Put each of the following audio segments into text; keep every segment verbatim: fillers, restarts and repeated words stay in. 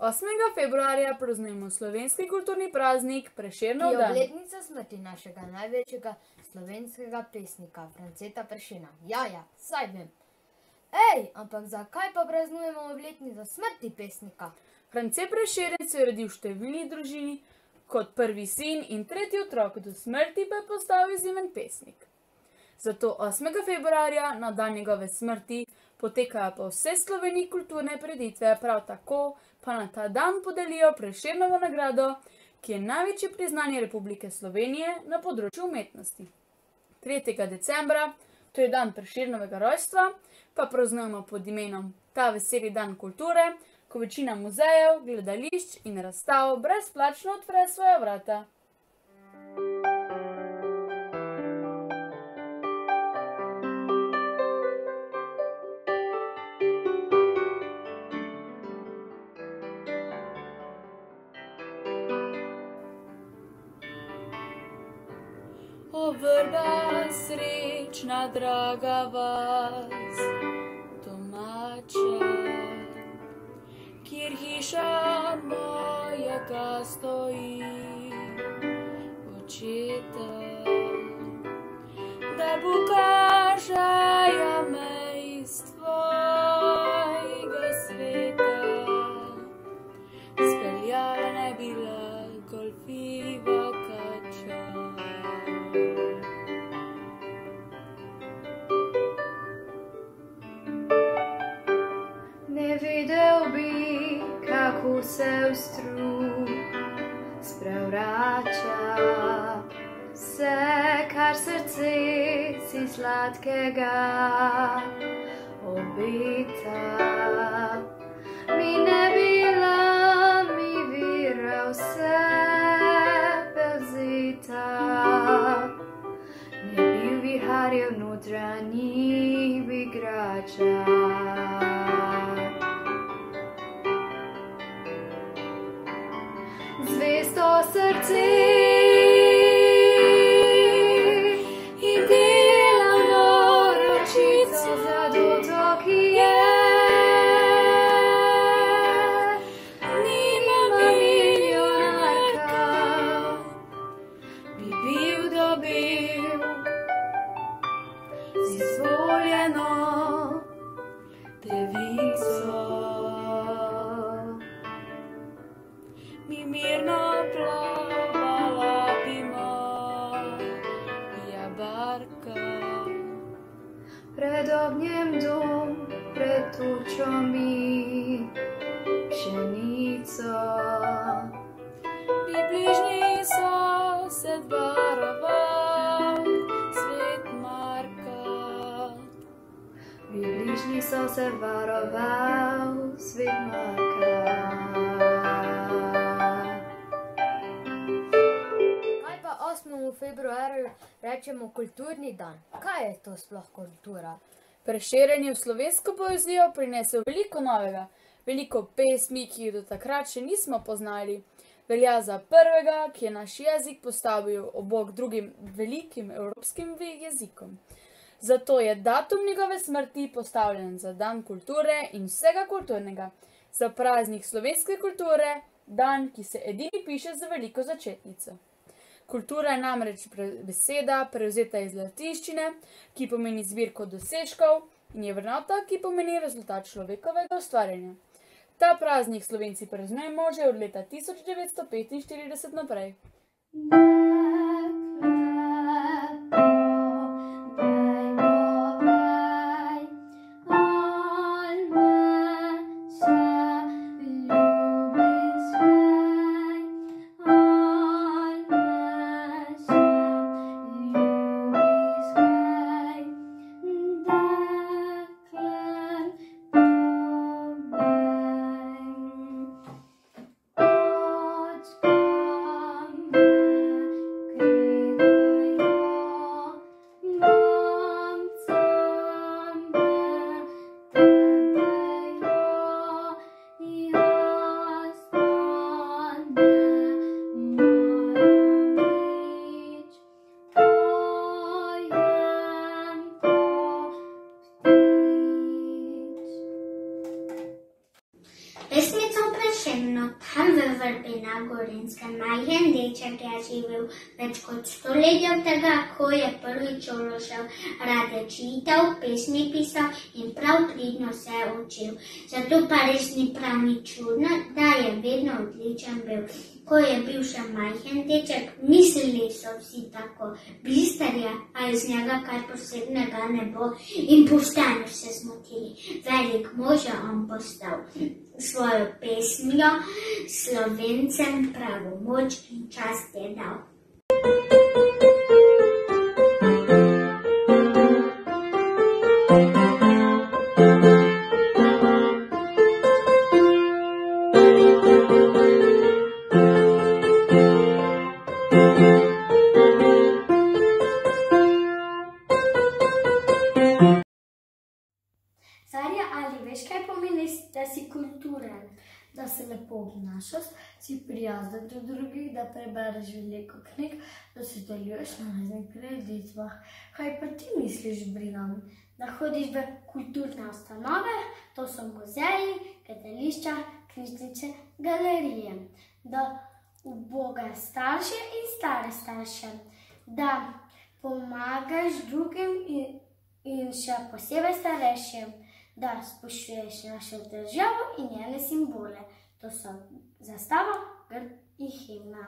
osmega februarja praznujemo slovenski kulturni praznik Prešernov dan. Ki je obletnica smrti našega največjega slovenskega pesnika Franceta Prešerna. Ja, ja, saj vem. Ej, ampak zakaj pa praznujemo obletnico smrti pesnika? France Prešeren se je rodil v številni družini kot prvi sin in tretji otrok, do smrti pa je postal izjemen pesnik. Zato osmega februarja, na dan njegove smrti, potekajo po vsej Sloveniji kulturne prireditve, prav tako pa na ta dan podelijo Prešernovo nagrado, ki je največje priznanje Republike Slovenije na področju umetnosti. tretjega decembra, to je dan Prešernovega rojstva, pa praznujemo pod imenom Ta veseli dan kulture, ko večina muzejev, gledališč in razstav brezplačno odpre svoja vrata. O vrba srečna, draga vas, domača, kjer hiša moja stoji, očeta, da pokažejo me iz tvojega sveta, speljala ne bila golfiva kača. Ne videl bi, kako se v strup sprevrača, vse, kar srce si sladkega obeta. Mi ne bila, mi vira vse pevzeta, ne bil viharjev notranjih igrača. Zvesto srce in delamo ročico za dotoki je. Nimamo milijonarka, bi bil dobil z izvoljeno devico. Mi mirno plavala pimo, ja barka. Pred ognjem dom, pred tučo mi pšenico. Bi bližnji sosed varoval svet Marka. Bi bližnji sosed varoval svet Marka. osmemu februarju rečemo kulturni dan. Kaj je to sploh kultura? Prešeren je v slovensko poezijo prinesel veliko novega, veliko pesmi, ki jih do takrat še nismo poznali. Velja za prvega, ki je naš jezik postavil ob bok drugim velikim evropskim jezikom. Zato je datum njegove smrti postavljen za dan kulture in vsega kulturnega, za praznik slovenske kulture, dan, ki se edini piše za veliko začetnico. Kultura je namreč beseda, prevzeta iz latinščine, ki pomeni zbirko dosežkov, in je vrednota, ki pomeni rezultat človekovega ustvarjanja. Ta praznik Slovenci praznujemo že od leta tisoč devetsto petinštirideset naprej. na Gorenjskem majhen deček je živel več kot sto let od tega, ko je prvič v šolo šel. Rad je čital, pesmi pisal in prav pridno se je učil. Zato pa res ni prav ni čudno, da je vedno odličen bil. Ko je bil še majhen deček, mislili so vsi tako, bister je, a iz njega kar posebnega ne bo, in pošteno se zmotili. Velik mož je on postal, svojo pesmijo Slovencem pravo moč in čast je dal. Zarja, ali veš, kaj pomeni, da si kulturen? Da se lepo obnašaš, si prijazen do drugih, da prebereš veliko knjig, da sodeluješ na raznih prireditvah. Kaj pa ti misliš, Brina? Da hodiš v kulturne ustanove, to so muzeji, gledališča, knjižnice, galerije. Da ubogaš starše in stare starše. Da pomagaš drugim in, in še posebej starejšim. Da spoštuješ našo državo in njene simbole. To so zastava, grb in himna.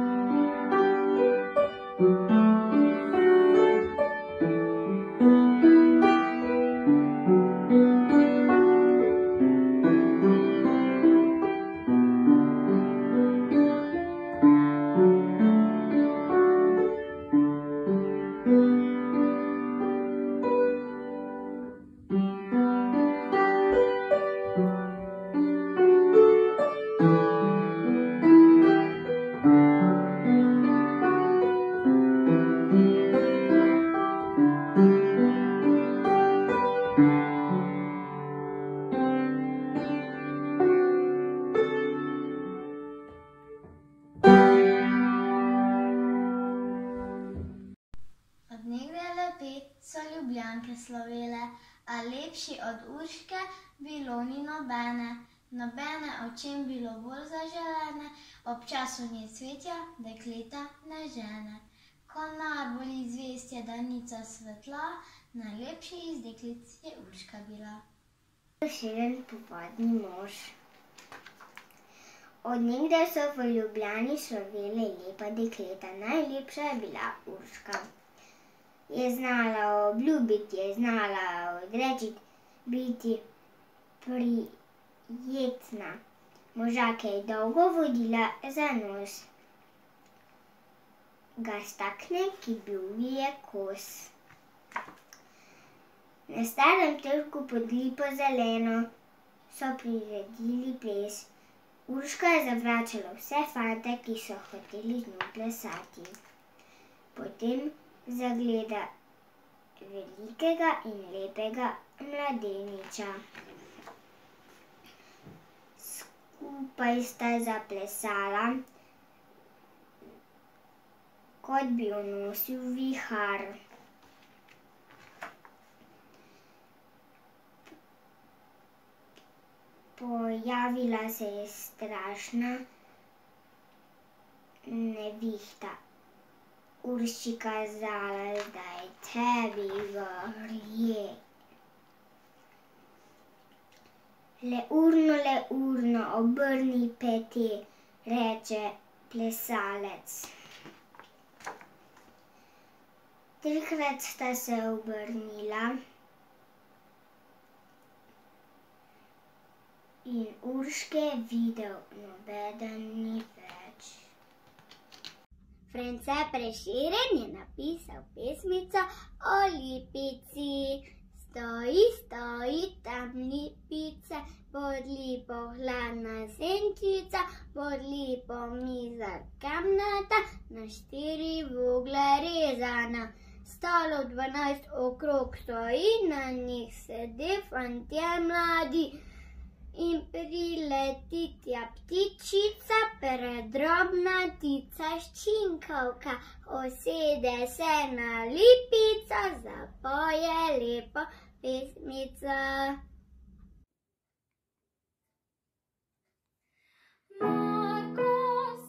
So Ljubljanke slovele, a lepši od Urške bilo ni nobene. Nobene očem bilo bolj zaželene, ob času nje cvetja dekleta ne žene. Ko najbolj izvest je danica svetla, najlepši iz deklic je Urška bila. Šeren povodni mož. Od nekdaj so v Ljubljani slovele lepa dekleta, najlepša je bila Urška. Je znala obljubiti, je znala odrečiti, biti prijetna. Možake je dolgo vodila za nos, ga stakne, ki bil je kos. Na starem trgu pod lipo zeleno so priredili ples. Urška je zavračala vse fante, ki so hoteli z njo plesati. Potem zagleda velikega in lepega mladeniča. Skupaj sta zaplesala, kot bi jo nosil vihar. Pojavila se je strašna nevihta. Urši kazala, da je tebi grije. Le urno, le urno, obrni peti, reče plesalec. Trikrat sta se obrnila in Urške videl nobeden ni več. France Prešeren je napisal pesmico o lipici. Stoji, stoji tam lipica, pod lipo hladna senčica, pod lipo miza kamnata, na štiri vogle rezana. Stalo dvanajst okrog stoji, na njih sede fantje mladi. In prileti tja ptičica, predrobna tica ščinkovka, usede se na lipico, zapoje lepo pesmico. Marko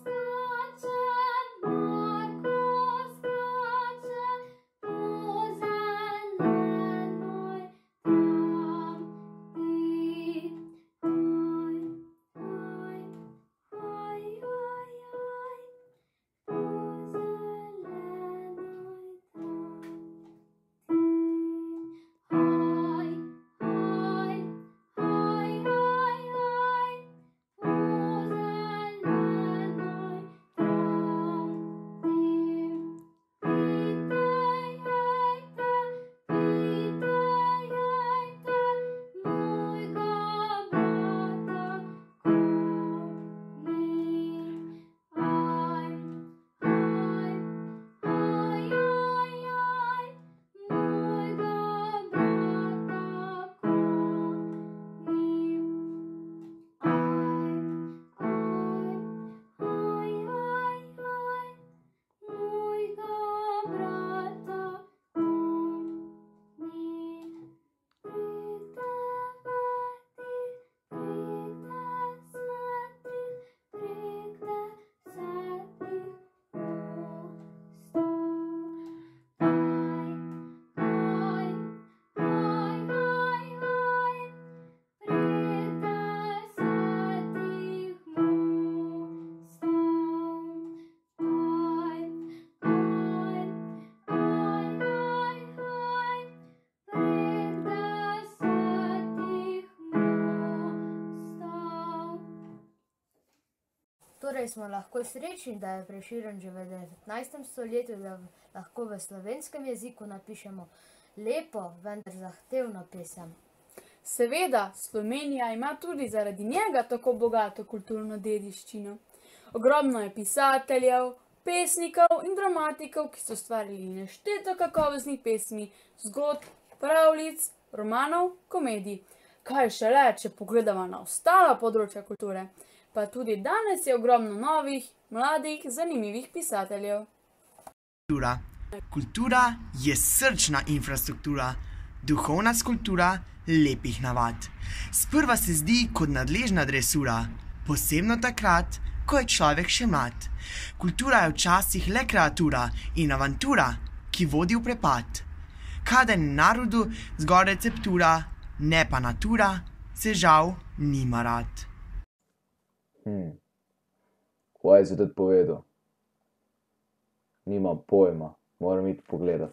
Torej smo lahko srečni, da je Prešeren že v devetnajstem stoletju, da lahko v slovenskem jeziku napišemo lepo, vendar zahtevno pesem. Seveda, Slovenija ima tudi zaradi njega tako bogato kulturno dediščino. Ogromno je pisateljev, pesnikov in dramatikov, ki so ustvarili nešteto kakovostnih pesmi, zgodb, pravljic, romanov, komedij. Kaj šele, če pogledamo na ostala področja kulture, pa tudi danes je ogromno novih, mladih, zanimivih pisateljev. Kultura. Kultura je srčna infrastruktura, duhovna skulptura lepih navad. Sprva se zdi kot nadležna dresura, posebno takrat, ko je človek še mlad. Kultura je včasih le kreatura in avantura, ki vodi v prepad. Kadar je narodu zgoraj receptura, ne pa natura, se žal nima rad. Hmm. Kaj si tudi povedal? Nimam pojma, moram iti pogledat.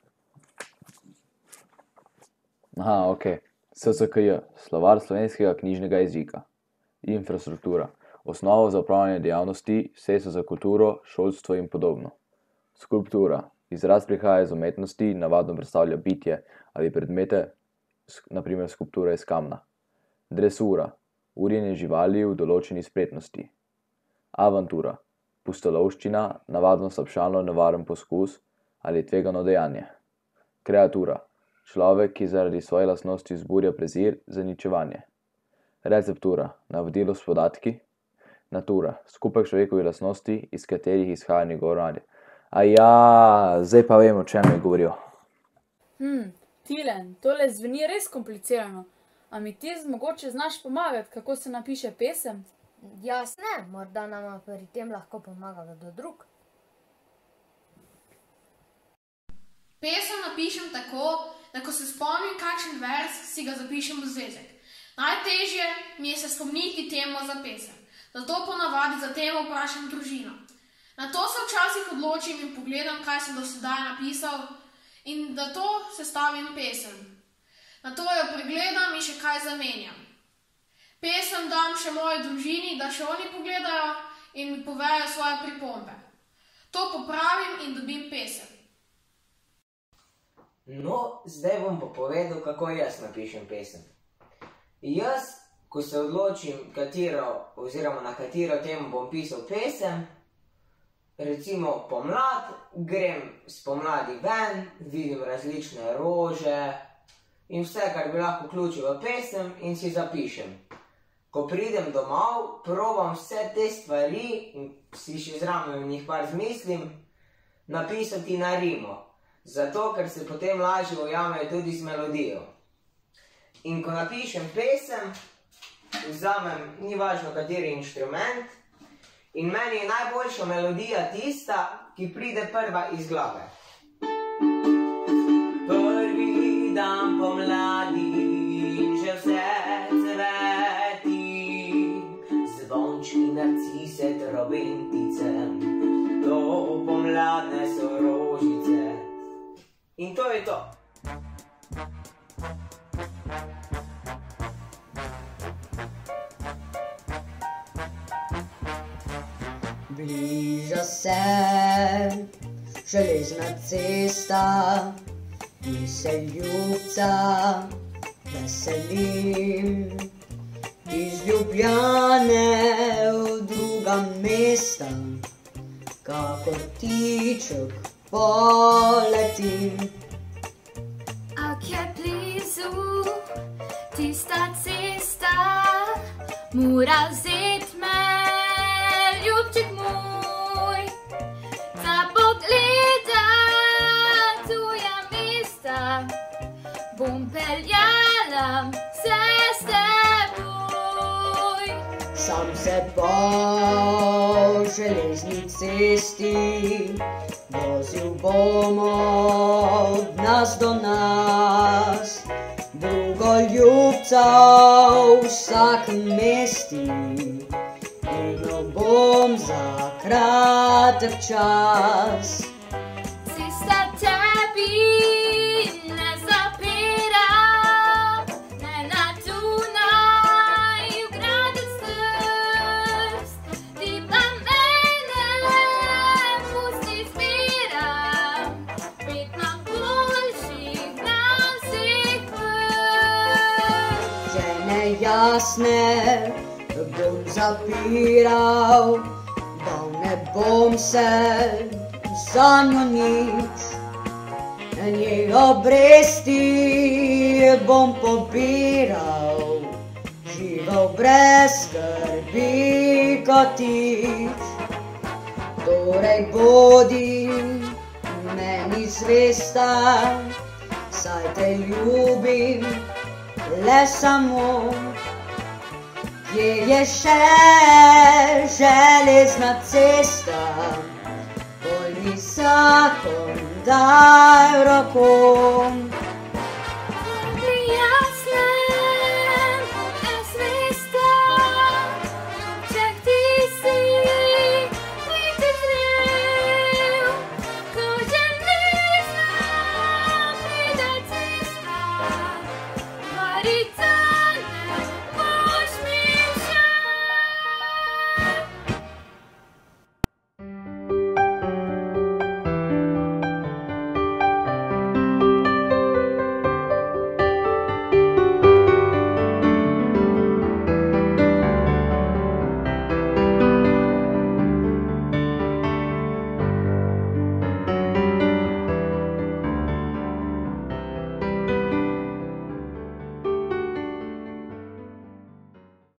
Aha, ok. S S K J, Slovar slovenskega knjižnega jezika. Infrastruktura. Osnova za upravljanje dejavnosti, sredstva za kulturo, šolstvo in podobno. Skulptura. Izraz prihaja iz umetnosti, navadno predstavlja bitje ali predmete, na primer skulptura iz kamna. Dresura. Urjenje živali v določeni spretnosti. Avantura. Pustolovščina, navadno slabšalno nevaren poskus ali tvegano dejanje. Kreatura. Človek, ki zaradi svoje lastnosti vzburja prezir, zaničevanje. Receptura. Navodilo s podatki. Natura. Skupek človekovih lastnosti, iz katerih izhaja njegov ravnanje. A ja, zdaj pa vem, o čem je govoril. Hm, Tilen, tole zveni res komplicirano. A mi ti mogoče znaš pomagati, kako se napiše pesem? Jaz ne, morda nama pri tem lahko pomaga kdo drug. Pesem napišem tako, da ko se spomnim kakšen vers, si ga zapišem v zvezek. Najtežje mi je se spomniti temo za pesem, zato ponavadi za temo vprašam družino. Nato se včasih odločim in pogledam, kaj sem do sedaj napisal in da to sestavim pesem. Nato jo pregledam in še kaj zamenjam. Pesem dam še moji družini, da še oni pogledajo in mi povejo svoje pripombe. To popravim in dobim pesem. No, zdaj bom pa povedal, kako jaz napišem pesem. Jaz, ko se odločim, katero oziroma na katero temo bom pisal pesem, recimo pomlad, grem spomladi ven, vidim različne rože in vse, kar bi lahko vključil v pesem in si zapišem. Ko pridem domov, probam vse te stvari in si še zraven in jih par zmislim, napisati na rimo. Zato, ker se potem lažje ujamejo tudi z melodijo. In ko napišem pesem, vzamem, ni važno kateri inštrument, in meni je najboljša melodija tista, ki pride prva iz glave. Prvi dan pomladi in že vse cveti, zvončki, narcise, trobentice, to pomladne so rožice. In to je to. Bliža se železna cesta in se ljubca veselim. Iz Ljubljane v druga mesta, kakor ptiček poletim. Ak je blizu tista cesta, mora vzet me, ljubček moj, za pogledat tuja mesta, bom peljala vse s teboj. Sam se po železni cesti vozil bomo od nas do nas, drugo ljubca v vsakem mesti in bom za kratek čas. Cesta tebi ne zapira, ne na Dunaj v gradec trst, ti pa jasne bom zapiral, dal ne bom se za njo nič. Njej obresti bom pobiral, živel brez skrbi kotič. Torej bodi meni zvesta, saj te ljubim le samo. Kje je še železna cesta, poj mi zakon daj roko.